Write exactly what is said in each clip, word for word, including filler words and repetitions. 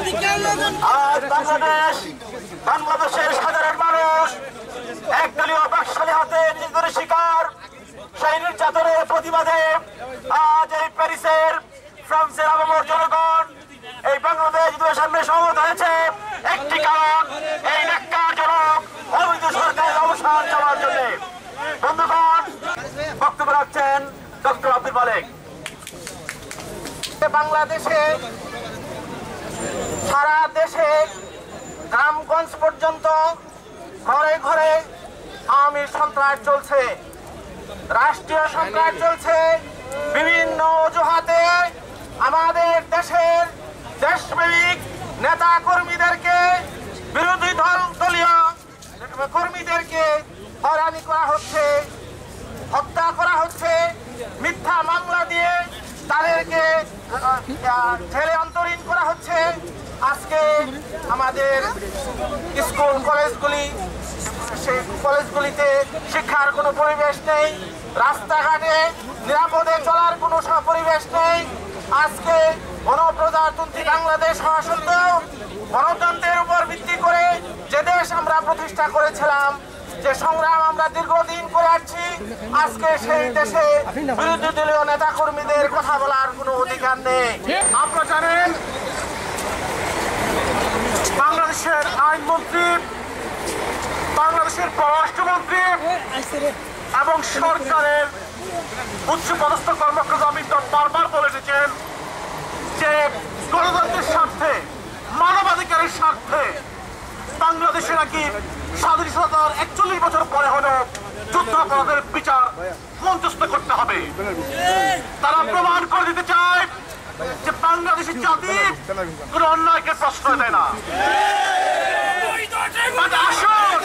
আজ বাংলাদেশ বাংলাদেশের সাধারণ মানুষ একদলীয় বাকশালী হাতে নিজেদের শিকার সেই নির্যাতনের প্রতিবাদে আজ এই প্যারিসের ফ্রান্সের আবহাওয়ার জনগণ এই বাংলাদেশ সামনে সমবেত হয়েছে একটি কারণ, এই ন্যাক্কারজনক অবৈধ সরকারের অবসান চাওয়ার জন্য। বন্ধুগণ, বক্তব্য রাখছেন ডক্টর আব্দুল মালেক। বাংলাদেশে সারা দেশে গ্রামগঞ্জ পর্যন্ত ঘরে ঘরে আওয়ামী সন্ত্রাস চলছে, রাষ্ট্রীয় সন্ত্রাস চলছে। বিভিন্ন অজুহাতে আমাদের দেশের দেশপ্রেমিক নেতা কর্মীদেরকে, বিরোধী দল দলীয় কর্মীদেরকে হয়রানি করা হচ্ছে, হত্যা করা হচ্ছে, মিথ্যা মামলা দিয়ে তাদেরকে ছেলে অন্তরীণ করা হচ্ছে। আজকে আমাদের স্কুল কলেজগুলি সেই কলেজগুলিতে শিক্ষার কোনো পরিবেশ নেই, রাস্তাঘাটে নিরাপদে চলার কোনো পরিবেশ নেই। আজকে গণপ্রজাতন্ত্রী বাংলাদেশ হওয়া সত্ত্বেও গণতন্ত্রের উপর ভিত্তি করে যে দেশ আমরা প্রতিষ্ঠা করেছিলাম, যে সংগ্রাম আমরা দীর্ঘদিন করে আসছি, আজকে সেই দেশে বিরোধী দলীয় নেতা কর্মীদের কথা বলার কোনো অধিকার নেই। আপনারা জানেন বাংলাদেশের আইনমন্ত্রী, বাংলাদেশের পররাষ্ট্রমন্ত্রী এবং সরকারের উচ্চপদস্থ কর্মকর্তা অমিত বারবার বলে এসেছেন যে গণতন্ত্রের স্বার্থে, মানবাধিকারের স্বার্থে বাংলাদেশে নাকি স্বাধীনতার একচল্লিশ বছর পরে হলেও যুদ্ধাপরাধের বিচার মঞ্চস্থ করতে হবে। তারা প্রমাণ করে দিতে চায় যে বাংলাদেশের জাতি কোন অন্যায়কে প্রশ্রয় দেয় না। আসুন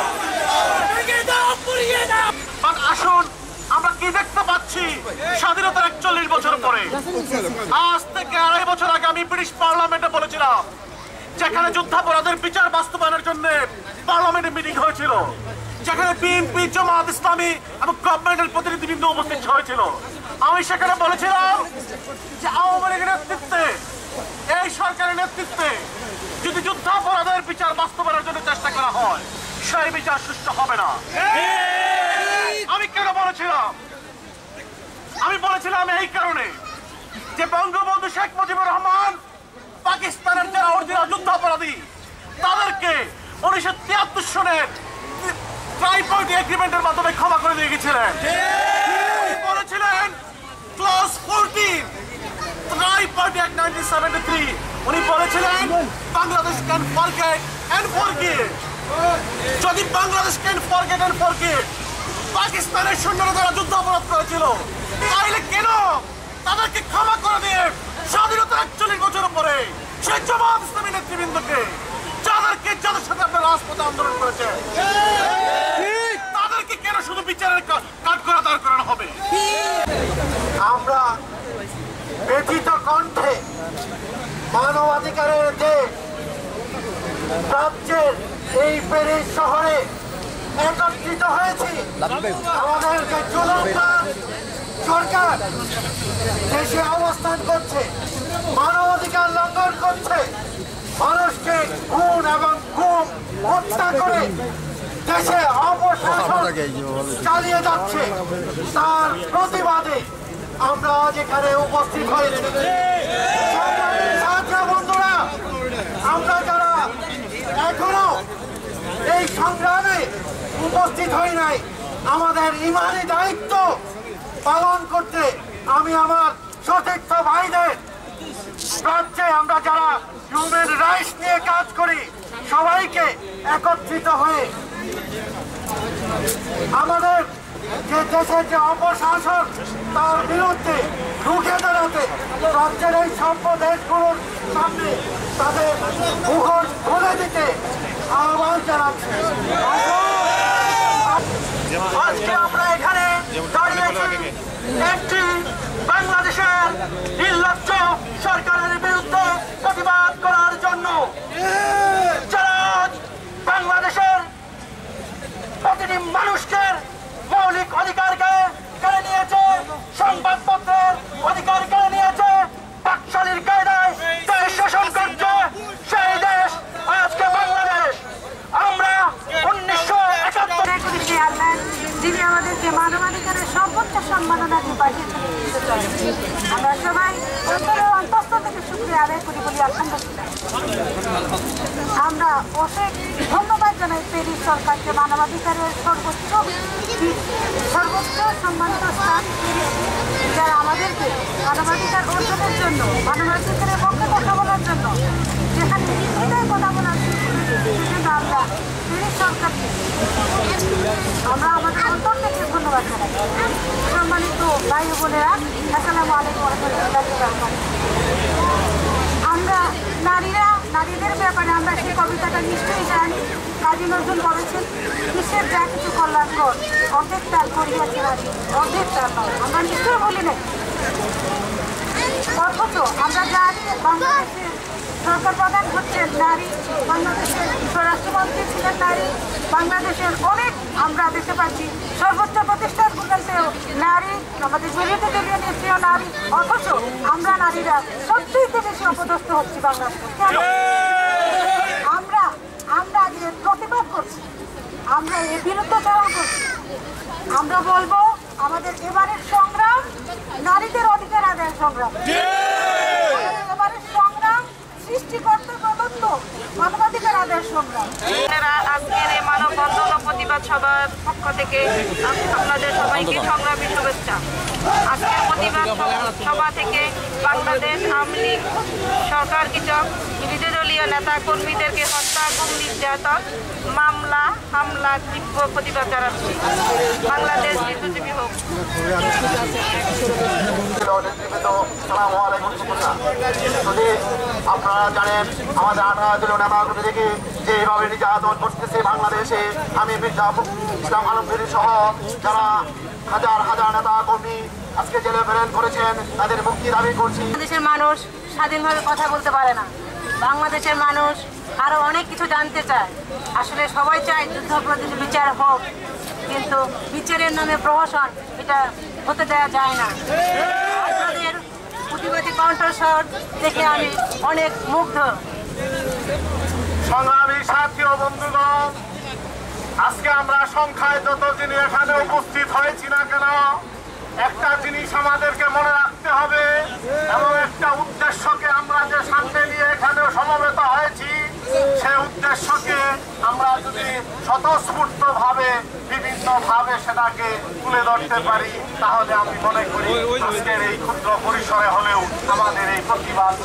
আসুন আমরা কি দেখতে পাচ্ছি স্বাধীনতার একচল্লিশ বছর পরে? আজ থেকে আড়াই বছর আগে আমি ব্রিটিশ পার্লামেন্টে বলেছিলাম, যেখানে যুদ্ধাপরাধের বিচার বাস্তবায়নের জন্য পার্লামেন্টে মিটিং হয়েছিল, যেখানে বিএনপি, জামাত ইসলামী এবং গভর্নমেন্টের প্রতিনিধিবৃন্দ উপস্থিত হয়েছিল। আমি সেখানে বলেছিলাম যে আওয়ামী লীগের নেতৃত্বে, এই সরকারের নেতৃত্বে যদি যুদ্ধাপরাধের বিচার বাস্তবায়নের জন্য চেষ্টা করা হয়, সেই বিচার সুষ্ঠু হবে না। আমি কেন বলেছিলাম? আমি বলেছিলাম এই কারণে যে বঙ্গবন্ধু শেখ মুজিবুর রহমান পাকিস্তানের যারা অরিজিনাল যুদ্ধাপরাধী তাদেরকে উনিশশো তিয়াত্তর সনের ট্রাইপয়েন্ট এগ্রিমেন্টের মাধ্যমে ক্ষমা করে দিয়ে গেছিলেন। বলেছিলেন ক্লজ চোদ্দ ট্রাইপয়েন্ট অ্যাক্ট নাইনটিন সেভেন্টি থ্রি, উনি বলেছিলেন Bangladesh can forget and forgive. যদি Bangladesh can forget and forgive পাকিস্তানের সৈন্যরা যারা যুদ্ধাপরাধ করেছিল, তাইলে কেন তাদেরকে ক্ষমা করে দিয়ে স্বাধীনতার একচল্লিশ বছর পরে সেই জামাত ইসলামী নেতৃবৃন্দকে, যাদেরকে যাদের সাথে আপনার রাজপথে আন্দোলন করেছে, তাদেরকে কেন শুধু বিচারের কাজ করা দাঁড় করানো হবে? আমরা ব্যথিত কণ্ঠে মানবাধিকারের দেশ রাজ্যের এই প্যারিস শহরে একত্রিত হয়েছি। আমাদের যে জুলুমবাজ সরকার দেশে অবস্থান করছে, মানবাধিকার লঙ্ঘন করছে, মানুষকে খুন এবং গুম হত্যা করে দেশে অপশাসন চালিয়ে যাচ্ছে, তার প্রতিবাদে আমরা আজ এখানে উপস্থিত হয়েছি। বন্ধুরা, আমরা যারা এখনো এই সংগ্রামে উপস্থিত হই নাই, আমাদের ইমানি দায়িত্ব পালন করতে আমি আমার সতীর্থ ভাইদের রাজ্যে আমরা যারা হিউম্যান রাইটস নিয়ে কাজ করি সবাইকে একত্রিত হয়ে আমাদের যে দেশের যে অপশাসন তার বিরুদ্ধে রুখে দাঁড়াতে রাজ্যের এই সভ্য দেশগুলোর সামনে তাদের মুখোশ খুলে দিতে আহ্বান জানাচ্ছি। আজকে আমরা এখানে দাঁড়িয়েছি একটি বাংলাদেশের নির্লজ্জ সরকারের বিরুদ্ধে প্রতিবাদ করার জন্য, যারা বাংলাদেশের প্রতিটি মানুষকে মৌলিক অধিকারকে কেড়ে নিয়েছে, সংবাদপত্রের অধিকার কেড়ে নিয়েছে, বাকশালীর কায়দায় দেশ শাসন করছে, সম্মাননা দিয়ে পাঠিয়েছেন। আমরা সবাই অন্তরের অন্তঃস্থ থেকে শুকরিয়া আদায় করি বলে আলহামদুলিল্লাহ। আমরা অশেষ ধন্যবাদ জানাই পেরিস সরকারকে মানবাধিকারের সর্বোচ্চ সর্বোচ্চ সম্মানিত স্থান যারা আমাদেরকে মানবাধিকার অর্জনের জন্য মানবাধিকারের পক্ষে কথা বলার জন্য যেখানে নির্ভীতায় কথা বলার সেজন্য আমরা পেরিস সরকারকে আমরা আমাদের অন্তর থেকে ধন্যবাদ জানাই। সম্মানিত ভাই বোনেরা, আসসালামু আলাইকুম ওয়া রাহমাতুল্লাহি। আমরা নারীরা নারীদের ব্যাপারে আমরা সেই কবিতাটা নিশ্চয়ই জানি। কাজী নজরুল বলেছেন, কিসের যা কিছু কল্যাণকর অর্ধেক তার করিয়াছে নারী, অর্ধেক তার নয়। আমরা নিশ্চয়ই বলি নাই, অথচ আমরা জানি বাংলাদেশের সরকার প্রধান হচ্ছেন নারী, বাংলাদেশের স্বরাষ্ট্রমন্ত্রী ছিলেন নারী, বাংলাদেশের অনেক আমরা দেখতে পাচ্ছি সর্বোচ্চ প্রতিষ্ঠানগুলোতেও নারী, আমাদের বিরোধী দলীয় নেত্রীও নারী, অথচ আমরা নারীরা সবচেয়ে বেশি অপদস্থ হচ্ছি বাংলাদেশে। কেন? আমরা আমরা আজকে প্রতিবাদ করছি, আমরা এর বিরুদ্ধচারণ করছি। আমরা বলবো আমাদের এবারের সংগ্রাম নারীদের অধিকার আদায়ের সংগ্রাম, এবারের সংগ্রাম সৃষ্টিকর্তা প্রদত্ত মানবাধিকার আদায়ের সংগ্রাম। আজকের এই মানববন্ধন ও প্রতিবাদ সভার পক্ষ থেকে আপনাদের সবাইকে সংগ্রামী শুভেচ্ছা। আজকের প্রতিবাদ সভা থেকে বাংলাদেশ আওয়ামী লীগ সরকার কৃষক বিরোধী দলীয় নেতা কর্মীদেরকে হত্যা, গুম, নির্যাতন, মামলা হামলা তীব্র প্রতিবাদ জানাচ্ছি। বাংলাদেশ দীর্ঘজীবী হোক। আপনারা জানেন আমাদের আঠারো জন নেতাকর্মী থেকে যেভাবে নির্যাতন করতেছে বাংলাদেশে, আমি মির্জা ইসলাম আলমগীর সহ যারা হাজার হাজার নেতা কর্মী আজকে জেলে প্রেরণ করেছেন, তাদের মুক্তি দাবি করছি। বাংলাদেশের মানুষ স্বাধীনভাবে কথা বলতে পারে না, বাংলাদেশের মানুষ আরো অনেক কিছু জানতে চায়। আসলে সবাই চায় যুদ্ধাপরাধীদের বিচার হোক, কিন্তু বিচারের নামে প্রহসন এটা হতে দেওয়া যায় না। আপনাদের প্রতিবাদী কণ্ঠস্বর দেখে আমি অনেক মুগ্ধ। সংগ্রামী সাথী ও বন্ধুগণ, আজকে আমরা সংখ্যায় যত যিনি এখানে উপস্থিত হয়েছি না কেন, একটা জিনিস আমাদেরকে মনে রাখতে হবে এবং একটা উদ্দেশ্যকে আমরা যে সামনে নিয়ে এখানে সমবেত হয়েছি, সেই উদ্দেশ্যকে আমরা যদি স্বতঃস্ফূর্ত ভাবে বিভিন্ন ভাবে সেটাকে তুলে ধরতে পারি, তাহলে আমি মনে করি আজকের এই ক্ষুদ্র পরিসরে হলেও আমাদের এই প্রতিবাদ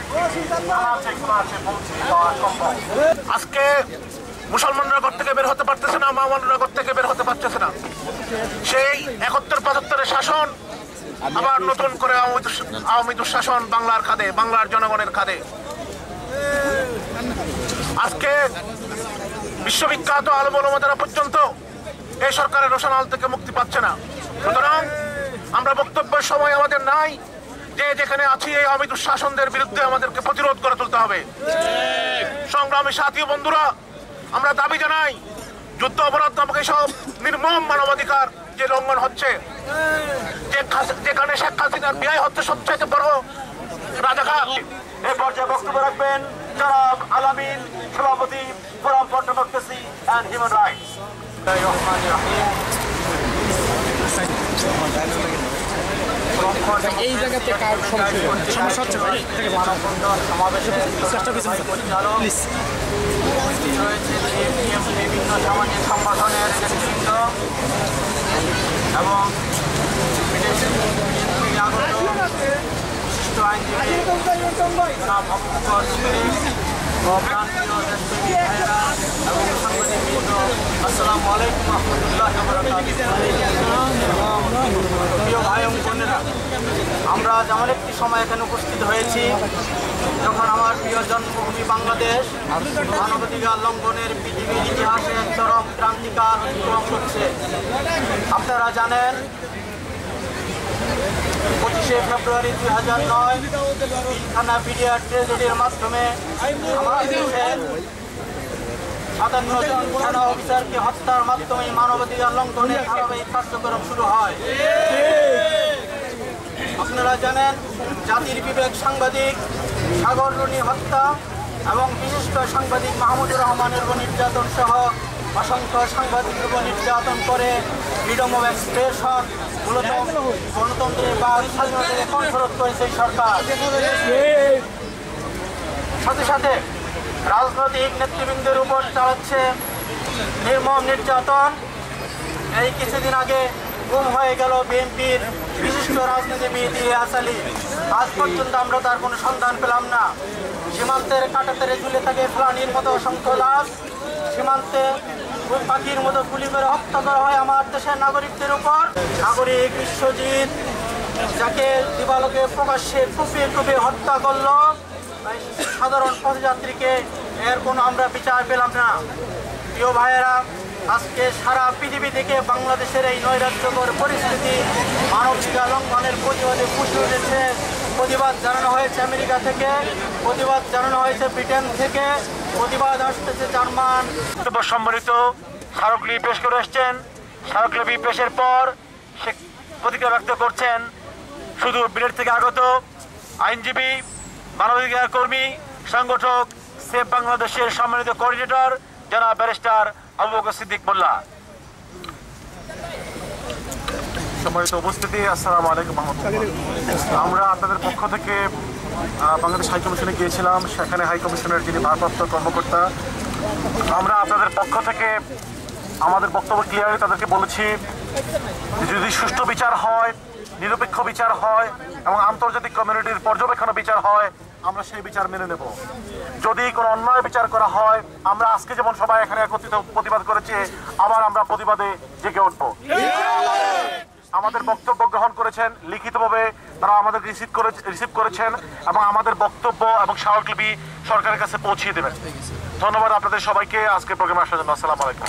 পৌঁছে দেওয়া সম্ভব। আজকে মুসলমানরা ঘর থেকে বের হতে পারতেছে না, মামলারা ঘর থেকে বের হতে পারতেছে না। সেই একাত্তর পঁচাত্তরের শাসন আবার নতুন করে আওয়ামী দুঃশাসন বাংলার খাদে, বাংলার জনগণের খাদে। আজকে বিশ্ববিখ্যাত আলেম ওলামারা পর্যন্ত এই সরকারের রোশনাল থেকে মুক্তি পাচ্ছে না। সুতরাং আমরা বক্তব্যের সময় আমাদের নাই, যে যেখানে আছি এই আওয়ামী দুঃশাসনদের বিরুদ্ধে আমাদেরকে প্রতিরোধ করে তুলতে হবে। সংগ্রামী সাথী বন্ধুরা, আমরা দাবি জানাই যুদ্ধ অপরাধ নামক সব নির্মম মানবাধিকার যে লঙ্ঘন হচ্ছে, যেখানে শেখ হাসিনার বিয়ে হচ্ছে সবচেয়ে বড় রাজাকার। এই পর্যায়ে বক্তব্য রাখবেন জনাব আলামিন, সভাপতি forum for democracy and human rights. এই জায়গাতে কার সমস্যা হচ্ছে বিভিন্ন সামাজিক সংগঠনের নেতৃবৃন্দ এবং আসসালামু আলাইকুম রহমতুল্লাহি ওয়া বারাকাতুহু। প্রিয় ভাই ও বোনেরা, আমরা যেমন একটি সময় এখানে উপস্থিত হয়েছি যখন আমার প্রিয় জন্মভূমি বাংলাদেশ মানবাধিকার লঙ্ঘনের পৃথিবীর ইতিহাসে চরম ক্রান্তিকাল অতিক্রম করছে। আপনারা জানেন পঁচিশে ফেব্রুয়ারি দুই হাজার নয় থানা পিডিআর ট্রেজেডির মাধ্যমে আমার দেশের সাতান্ন জন থানা অফিসারকে হত্যার মাধ্যমে মানবাধিকার লঙ্ঘনের ধারাবাহিক কার্যক্রম শুরু হয়। আপনারা জানেন জাতির বিবেক সাংবাদিক সাগর রুনি হত্যা এবং বিশিষ্ট সাংবাদিক মাহমুদুর রহমানের উপর নির্যাতন সহ অসংখ্য সাংবাদিকের উপর নির্যাতন করে ফ্রিডম অফ এক্সপ্রেশন মূলত গণতন্ত্রের বা স্বাধীনতাকে কণ্ঠরোধ করেছে এই সরকার। সাথে সাথে রাজনৈতিক নেতৃবৃন্দের উপর চালাচ্ছে নির্মম নির্যাতন। এই কিছুদিন আগে গুম হয়ে গেল বিএনপির বিশিষ্ট রাজনীতিবিদ ইলিয়াস আলী। আজ পর্যন্ত আমরা তার কোনো সন্ধান পেলাম না। সীমান্তের কাঁটাতারে ঝুলে থাকে ফ্লানির মতো অসংখ্য লাশ। সীমান্তে পাখির মতো গুলি করে হত্যা করা হয় আমার দেশের নাগরিকদের উপর। নাগরিক বিশ্বজিৎ, যাকে দিবালোকে প্রকাশ্যে কুপিয়ে কুপিয়ে হত্যা করলো, সাধারণ পথযাত্রীকে এর কোনো আমরা বিচার পেলাম না। প্রিয় ভাইয়েরা, আজকে সারা পৃথিবী থেকে বাংলাদেশের এই নৈরাজ্যকর পরিস্থিতি মানবাধিকার লঙ্ঘনের প্রতিবাদে ফুসে উঠেছে। প্রতিবাদ জানানো হয়েছে আমেরিকা থেকে, প্রতিবাদ জানানো হয়েছে ব্রিটেন থেকে, প্রতিবাদ আসতেছে জার্মান। সম্মানিত স্মারকলিপি পেশ করে এসছেন। স্মারকলিপি পেশের পর সে প্রতিক্রিয়া ব্যক্ত করছেন শুধু বিলেট থেকে আগত আইনজীবী, মানবাধিকার কর্মী, সংগঠক সেভ বাংলাদেশের সম্মানিত কোঅর্ডিনেটর জনাব ব্যারিস্টার আবু বকর সিদ্দিক মোল্লা। সম্মানিত উপস্থিতি, আসসালামু আলাইকুম রহমতুল্লাহ। আমরা আপনাদের পক্ষ থেকে বাংলাদেশ হাই কমিশনে গিয়েছিলাম। সেখানে হাই কমিশনের যিনি ভারপ্রাপ্ত কর্মকর্তা, আমরা আপনাদের পক্ষ থেকে আমাদের বক্তব্য ক্লিয়ারলি তাদেরকে বলেছি, যদি সুষ্ঠু বিচার হয়, নিরপেক্ষ বিচার হয় এবং আন্তর্জাতিক কমিউনিটির পর্যবেক্ষণ বিচার হয়, আমরা সেই বিচার মেনে নেব। যদি কোনো অন্যায় বিচার করা হয়, আমরা আজকে যেমন সবাই এখানে একত্রিত প্রতিবাদ করেছে, আবার আমরা প্রতিবাদে জেগে উঠব। আমাদের বক্তব্য গ্রহণ করেছেন লিখিতভাবে, তারা আমাদের রিসিভ করে রিসিভ করেছেন এবং আমাদের বক্তব্য এবং স্মারকলিপি সরকারের কাছে পৌঁছিয়ে দেবেন। ধন্যবাদ আপনাদের সবাইকে আজকে প্রোগ্রামে আসার জন্য। আসসালামু আলাইকুম।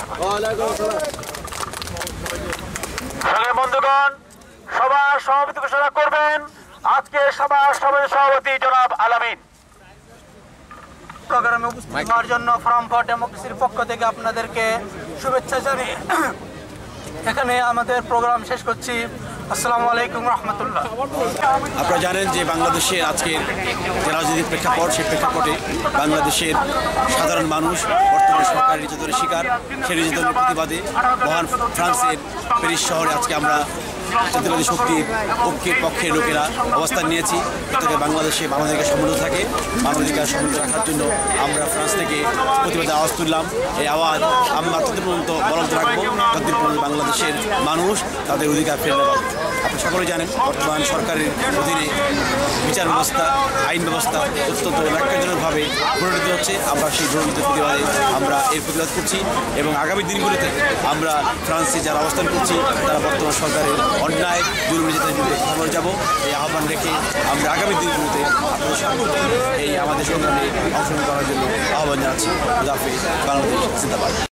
বন্ধুগণ, সবার সভাপতি ঘোষণা করবেন আজকে সবার সভাপতি জনাব আলামিন। প্রোগ্রামে উপস্থিত হওয়ার জন্য ফোরাম ফর ডেমোক্রেসির পক্ষ থেকে আপনাদেরকে শুভেচ্ছা জানিয়ে এখানে আমাদের প্রোগ্রাম শেষ করছি। আসসালামু আলাইকুম রহমতুল্লাহ। আপনারা জানেন যে বাংলাদেশের আজকের যে রাজনৈতিক প্রেক্ষাপট, সেই প্রেক্ষাপটে বাংলাদেশের সাধারণ মানুষ বর্তমানে সরকারি নির্যাতনের শিকার। সেই নির্যাতনের প্রতিবাদে মহান ফ্রান্সের প্যারিস শহরে আজকে আমরা জাতীয়বাদী শক্তির ঐক্যের পক্ষের লোকেরা অবস্থান নিয়েছি। প্রত্যেকে বাংলাদেশে মানবাধিকার সমুন্নত থাকে, মানবাধিকার সমুন্নত রাখার জন্য আমরা ফ্রান্স থেকে প্রতিবাদে আওয়াজ তুললাম। এই আওয়াজ আমরা ততদিন পর্যন্ত বলবৎ রাখবো ততদিন পর্যন্ত বাংলাদেশের মানুষ তাদের অধিকার ফেরত পাবে। আপনি সকলেই জানেন বর্তমান সরকারের অধীনে বিচার ব্যবস্থা, আইন ব্যবস্থা অত্যন্ত ন্যাক্কারজনকভাবে প্রণীত হচ্ছে। আমরা সেই প্রণীত প্রতিবাদে আমরা এর প্রতিবাদ করছি এবং আগামী দিনগুলোতে আমরা ফ্রান্সে যারা অবস্থান করছি তারা বর্তমান সরকারের অন্যায় জুলুম নির্যাতনের বিরুদ্ধে কথা বলে যাব। এই আহ্বান রেখে আমরা আগামী দিনগুলোতে আপনাদের সামনে এই আমাদের সংগ্রামে অংশগ্রহণ করার জন্য আহ্বান জানাচ্ছি। খুদা হাফেজ। বাংলাদেশ জিন্দাবাদ।